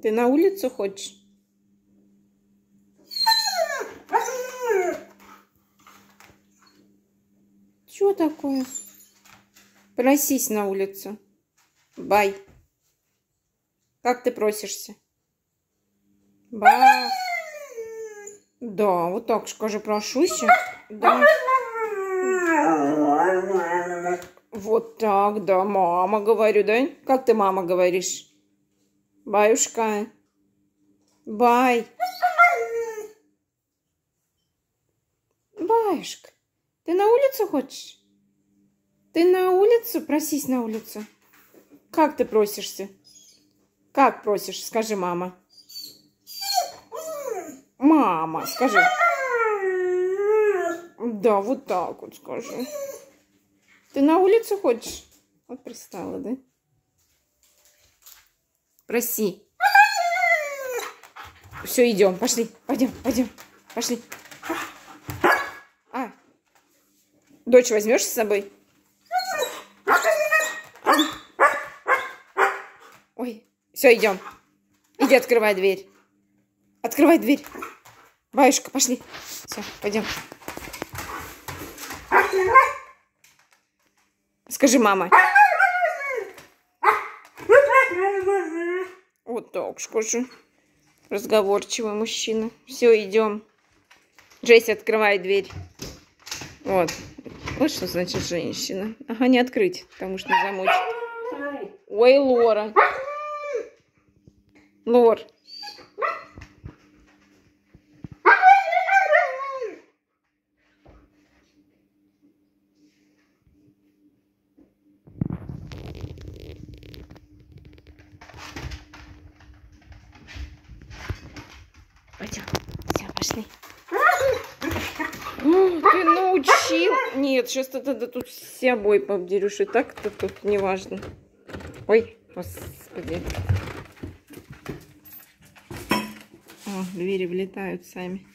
Ты на улицу хочешь? Что такое? Просись на улицу. Бай. Как ты просишься? Ба. Да, вот так скажи, прошуся. Да. Вот так, да, мама говорю, да? Как ты мама говоришь? Баюшка. Бай. Баюшка, ты на улицу хочешь? Ты на улицу? Просись на улицу. Как ты просишься? Как просишь? Скажи, мама. Мама, скажи. Да, вот так вот скажи. Ты на улицу хочешь? Вот пристала, да? Проси. Все, идем, пошли. Пойдем, пойдем. Пошли. А, дочь возьмешь с собой? Ой, все, идем. Иди, открывай дверь. Открывай дверь. Баюшка, пошли. Все, пойдем. Скажи, мама. Вот так скажи. Разговорчивый мужчина. Все, идем. Джесси, открывай дверь. Вот. Вот что значит женщина. Ага, не открыть, потому что не замочит. Ой, Лора. Лор. Пойдем. Все, пошли. Ты научил. Нет, сейчас ты тут все обои пообдерешь. И так-то тут неважно. Ой, господи. О, двери влетают сами.